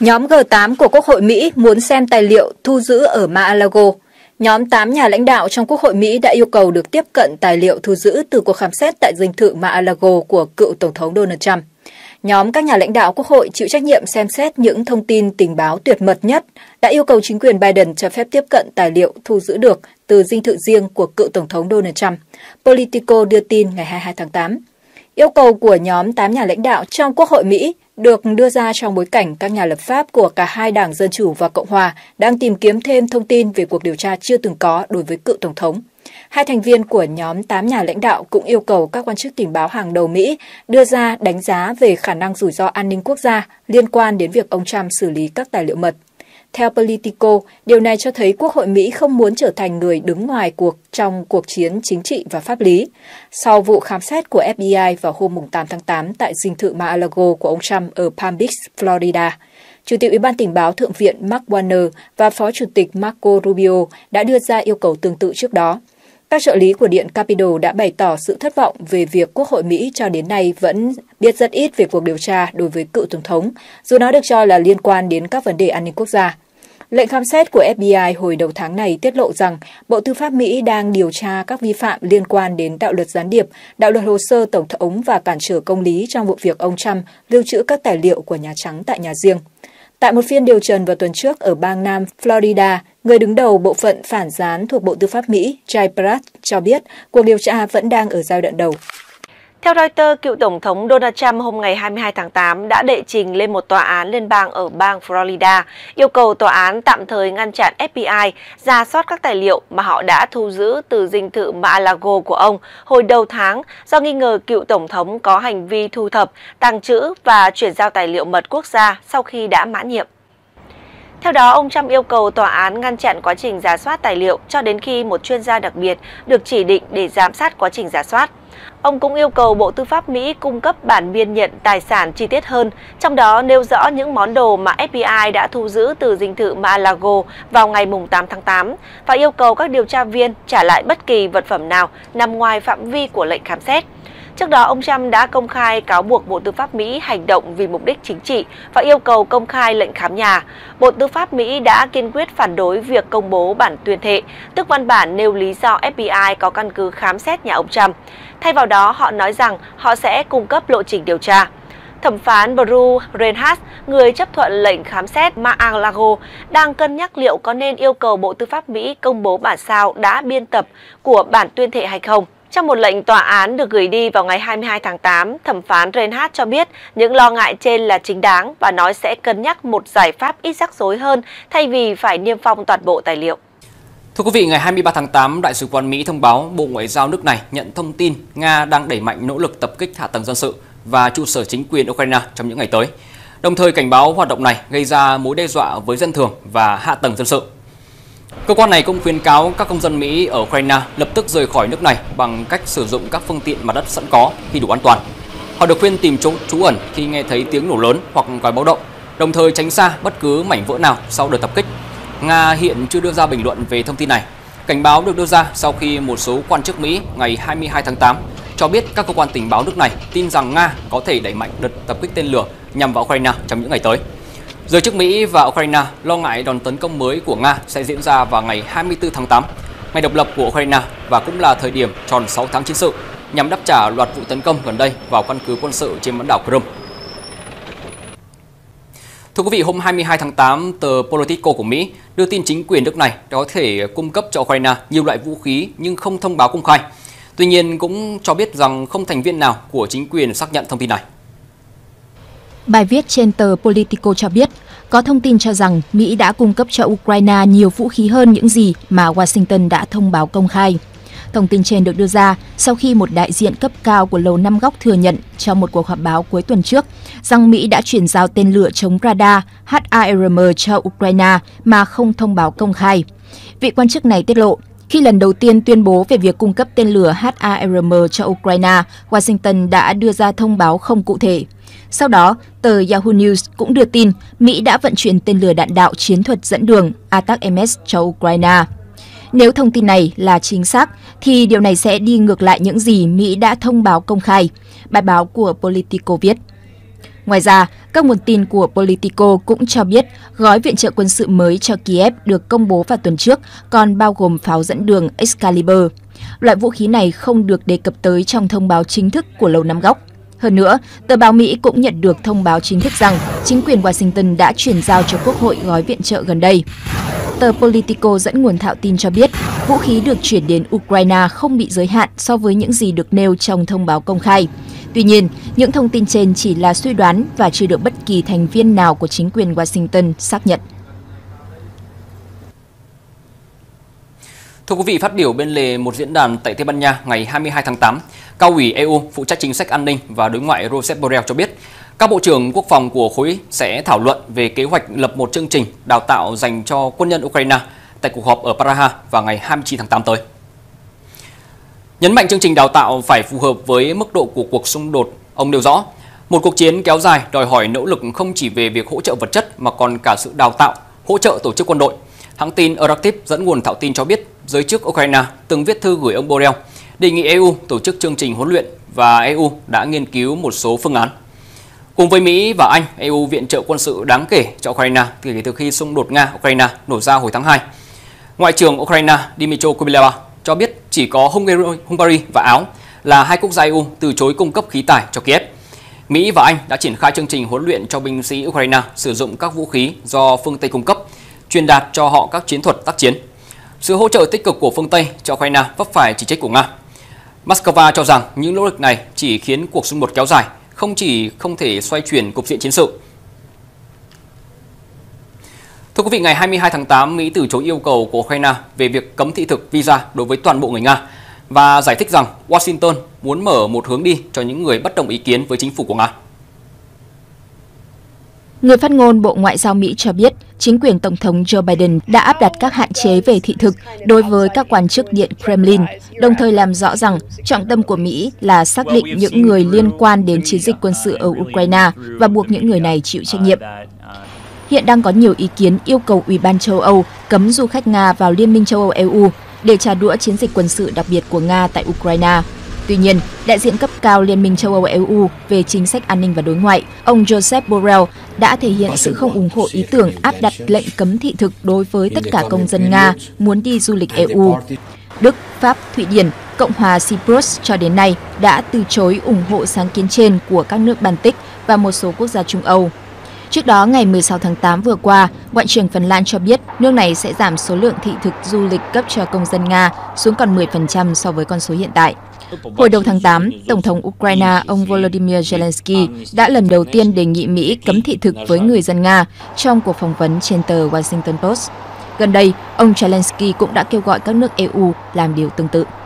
Nhóm G8 của Quốc hội Mỹ muốn xem tài liệu thu giữ ở Mar-a-Lago. Nhóm 8 nhà lãnh đạo trong Quốc hội Mỹ đã yêu cầu được tiếp cận tài liệu thu giữ từ cuộc khám xét tại dinh thự Mar-a-Lago của cựu Tổng thống Donald Trump. Nhóm các nhà lãnh đạo Quốc hội chịu trách nhiệm xem xét những thông tin tình báo tuyệt mật nhất đã yêu cầu chính quyền Biden cho phép tiếp cận tài liệu thu giữ được từ dinh thự riêng của cựu Tổng thống Donald Trump, Politico đưa tin ngày 22 tháng 8. Yêu cầu của nhóm 8 nhà lãnh đạo trong Quốc hội Mỹ được đưa ra trong bối cảnh các nhà lập pháp của cả hai đảng Dân Chủ và Cộng Hòa đang tìm kiếm thêm thông tin về cuộc điều tra chưa từng có đối với cựu Tổng thống. Hai thành viên của nhóm 8 nhà lãnh đạo cũng yêu cầu các quan chức tình báo hàng đầu Mỹ đưa ra đánh giá về khả năng rủi ro an ninh quốc gia liên quan đến việc ông Trump xử lý các tài liệu mật. Theo Politico, điều này cho thấy Quốc hội Mỹ không muốn trở thành người đứng ngoài cuộc trong cuộc chiến chính trị và pháp lý. Sau vụ khám xét của FBI vào hôm 8 tháng 8 tại dinh thự Mar-a-Lago của ông Trump ở Palm Beach, Florida, Chủ tịch Ủy ban Tình báo Thượng viện Mark Warner và Phó Chủ tịch Marco Rubio đã đưa ra yêu cầu tương tự trước đó. Các trợ lý của Điện Capitol đã bày tỏ sự thất vọng về việc Quốc hội Mỹ cho đến nay vẫn biết rất ít về cuộc điều tra đối với cựu Tổng thống, dù nó được cho là liên quan đến các vấn đề an ninh quốc gia. Lệnh khám xét của FBI hồi đầu tháng này tiết lộ rằng Bộ Tư pháp Mỹ đang điều tra các vi phạm liên quan đến đạo luật gián điệp, đạo luật hồ sơ Tổng thống và cản trở công lý trong vụ việc ông Trump lưu trữ các tài liệu của Nhà Trắng tại nhà riêng. Tại một phiên điều trần vào tuần trước ở bang Nam Florida, người đứng đầu bộ phận phản gián thuộc Bộ Tư pháp Mỹ, Jay Pratt, cho biết cuộc điều tra vẫn đang ở giai đoạn đầu. Theo Reuters, cựu Tổng thống Donald Trump hôm ngày 22 tháng 8 đã đệ trình lên một tòa án liên bang ở bang Florida, yêu cầu tòa án tạm thời ngăn chặn FBI rà soát các tài liệu mà họ đã thu giữ từ dinh thự Mar-a-Lago của ông hồi đầu tháng do nghi ngờ cựu Tổng thống có hành vi thu thập, tàng trữ và chuyển giao tài liệu mật quốc gia sau khi đã mãn nhiệm. Theo đó, ông Trump yêu cầu tòa án ngăn chặn quá trình rà soát tài liệu cho đến khi một chuyên gia đặc biệt được chỉ định để giám sát quá trình rà soát. Ông cũng yêu cầu Bộ Tư pháp Mỹ cung cấp bản biên nhận tài sản chi tiết hơn, trong đó nêu rõ những món đồ mà FBI đã thu giữ từ dinh thự Mar-a-Lago vào ngày 8 tháng 8 và yêu cầu các điều tra viên trả lại bất kỳ vật phẩm nào nằm ngoài phạm vi của lệnh khám xét. Trước đó, ông Trump đã công khai cáo buộc Bộ Tư pháp Mỹ hành động vì mục đích chính trị và yêu cầu công khai lệnh khám nhà. Bộ Tư pháp Mỹ đã kiên quyết phản đối việc công bố bản tuyên thệ, tức văn bản nêu lý do FBI có căn cứ khám xét nhà ông Trump. Thay vào đó, họ nói rằng họ sẽ cung cấp lộ trình điều tra. Thẩm phán Bruce Reinhart, người chấp thuận lệnh khám xét Mar-a-Lago, đang cân nhắc liệu có nên yêu cầu Bộ Tư pháp Mỹ công bố bản sao đã biên tập của bản tuyên thệ hay không. Trong một lệnh tòa án được gửi đi vào ngày 22 tháng 8, thẩm phán Reinhart cho biết những lo ngại trên là chính đáng và nói sẽ cân nhắc một giải pháp ít rắc rối hơn thay vì phải niêm phong toàn bộ tài liệu. Thưa quý vị, ngày 23 tháng 8, Đại sứ quán Mỹ thông báo Bộ Ngoại giao nước này nhận thông tin Nga đang đẩy mạnh nỗ lực tập kích hạ tầng dân sự và trụ sở chính quyền Ukraine trong những ngày tới, đồng thời cảnh báo hoạt động này gây ra mối đe dọa với dân thường và hạ tầng dân sự. Cơ quan này cũng khuyến cáo các công dân Mỹ ở Ukraine lập tức rời khỏi nước này bằng cách sử dụng các phương tiện mặt đất sẵn có khi đủ an toàn. Họ được khuyên tìm chỗ trú ẩn khi nghe thấy tiếng nổ lớn hoặc còi báo động, đồng thời tránh xa bất cứ mảnh vỡ nào sau đợt tập kích. Nga hiện chưa đưa ra bình luận về thông tin này. Cảnh báo được đưa ra sau khi một số quan chức Mỹ ngày 22 tháng 8 cho biết các cơ quan tình báo nước này tin rằng Nga có thể đẩy mạnh đợt tập kích tên lửa nhằm vào Ukraine trong những ngày tới. Giới chức Mỹ và Ukraine lo ngại đòn tấn công mới của Nga sẽ diễn ra vào ngày 24 tháng 8, ngày độc lập của Ukraine và cũng là thời điểm tròn 6 tháng chiến sự nhằm đáp trả loạt vụ tấn công gần đây vào căn cứ quân sự trên bán đảo Crimea. Thưa quý vị, hôm 22 tháng 8, tờ Politico của Mỹ đưa tin chính quyền nước này có thể cung cấp cho Ukraine nhiều loại vũ khí nhưng không thông báo công khai. Tuy nhiên cũng cho biết rằng không thành viên nào của chính quyền xác nhận thông tin này. Bài viết trên tờ Politico cho biết, có thông tin cho rằng Mỹ đã cung cấp cho Ukraine nhiều vũ khí hơn những gì mà Washington đã thông báo công khai. Thông tin trên được đưa ra sau khi một đại diện cấp cao của Lầu Năm Góc thừa nhận trong một cuộc họp báo cuối tuần trước rằng Mỹ đã chuyển giao tên lửa chống radar HARM cho Ukraine mà không thông báo công khai. Vị quan chức này tiết lộ, khi lần đầu tiên tuyên bố về việc cung cấp tên lửa HARM cho Ukraine, Washington đã đưa ra thông báo không cụ thể. Sau đó, tờ Yahoo News cũng đưa tin Mỹ đã vận chuyển tên lửa đạn đạo chiến thuật dẫn đường ATACMS cho Ukraine. Nếu thông tin này là chính xác, thì điều này sẽ đi ngược lại những gì Mỹ đã thông báo công khai, bài báo của Politico viết. Ngoài ra, các nguồn tin của Politico cũng cho biết gói viện trợ quân sự mới cho Kiev được công bố vào tuần trước còn bao gồm pháo dẫn đường Excalibur. Loại vũ khí này không được đề cập tới trong thông báo chính thức của Lầu Năm Góc. Hơn nữa, tờ báo Mỹ cũng nhận được thông báo chính thức rằng chính quyền Washington đã chuyển giao cho Quốc hội gói viện trợ gần đây. Tờ Politico dẫn nguồn thạo tin cho biết vũ khí được chuyển đến Ukraine không bị giới hạn so với những gì được nêu trong thông báo công khai. Tuy nhiên, những thông tin trên chỉ là suy đoán và chưa được bất kỳ thành viên nào của chính quyền Washington xác nhận. Thưa quý vị, phát biểu bên lề một diễn đàn tại Tây Ban Nha ngày 22 tháng 8, Cao ủy EU phụ trách chính sách an ninh và đối ngoại Josep Borrell cho biết các bộ trưởng quốc phòng của khối sẽ thảo luận về kế hoạch lập một chương trình đào tạo dành cho quân nhân Ukraine tại cuộc họp ở Praha vào ngày 29 tháng 8 tới. Nhấn mạnh chương trình đào tạo phải phù hợp với mức độ của cuộc xung đột, ông nêu rõ, một cuộc chiến kéo dài đòi hỏi nỗ lực không chỉ về việc hỗ trợ vật chất mà còn cả sự đào tạo, hỗ trợ tổ chức quân đội. Hãng tin Euractiv dẫn nguồn thạo tin cho biết giới chức Ukraine từng viết thư gửi ông Borrell đề nghị EU tổ chức chương trình huấn luyện và EU đã nghiên cứu một số phương án. Cùng với Mỹ và Anh, EU viện trợ quân sự đáng kể cho Ukraine kể từ khi xung đột Nga-Ukraine nổ ra hồi tháng 2. Ngoại trưởng Ukraine Dmytro Kuleba cho biết chỉ có Hungary và Áo là hai quốc gia EU từ chối cung cấp khí tài cho Kiev. Mỹ và Anh đã triển khai chương trình huấn luyện cho binh sĩ Ukraine sử dụng các vũ khí do phương Tây cung cấp, truyền đạt cho họ các chiến thuật tác chiến. Sự hỗ trợ tích cực của phương Tây cho Ukraine vấp phải chỉ trích của Nga. Moscow cho rằng những nỗ lực này chỉ khiến cuộc xung đột kéo dài, không thể xoay chuyển cục diện chiến sự. Thưa quý vị, ngày 22 tháng 8, Mỹ từ chối yêu cầu của Ukraine về việc cấm thị thực visa đối với toàn bộ người Nga và giải thích rằng Washington muốn mở một hướng đi cho những người bất đồng ý kiến với chính phủ của Nga. Người phát ngôn Bộ Ngoại giao Mỹ cho biết chính quyền Tổng thống Joe Biden đã áp đặt các hạn chế về thị thực đối với các quan chức Điện Kremlin, đồng thời làm rõ rằng trọng tâm của Mỹ là xác định những người liên quan đến chiến dịch quân sự ở Ukraine và buộc những người này chịu trách nhiệm. Hiện đang có nhiều ý kiến yêu cầu Ủy ban châu Âu cấm du khách Nga vào Liên minh châu Âu EU để trả đũa chiến dịch quân sự đặc biệt của Nga tại Ukraine. Tuy nhiên, đại diện cấp cao Liên minh châu Âu EU về chính sách an ninh và đối ngoại, ông Josep Borrell đã thể hiện sự không ủng hộ ý tưởng áp đặt lệnh cấm thị thực đối với tất cả công dân Nga muốn đi du lịch EU. Đức, Pháp, Thụy Điển, Cộng hòa Cyprus cho đến nay đã từ chối ủng hộ sáng kiến trên của các nước Baltic và một số quốc gia Trung Âu. Trước đó, ngày 16 tháng 8 vừa qua, Ngoại trưởng Phần Lan cho biết nước này sẽ giảm số lượng thị thực du lịch cấp cho công dân Nga xuống còn 10% so với con số hiện tại. Hồi đầu tháng 8, Tổng thống Ukraine ông Volodymyr Zelensky đã lần đầu tiên đề nghị Mỹ cấm thị thực với người dân Nga trong cuộc phỏng vấn trên tờ Washington Post. Gần đây, ông Zelensky cũng đã kêu gọi các nước EU làm điều tương tự.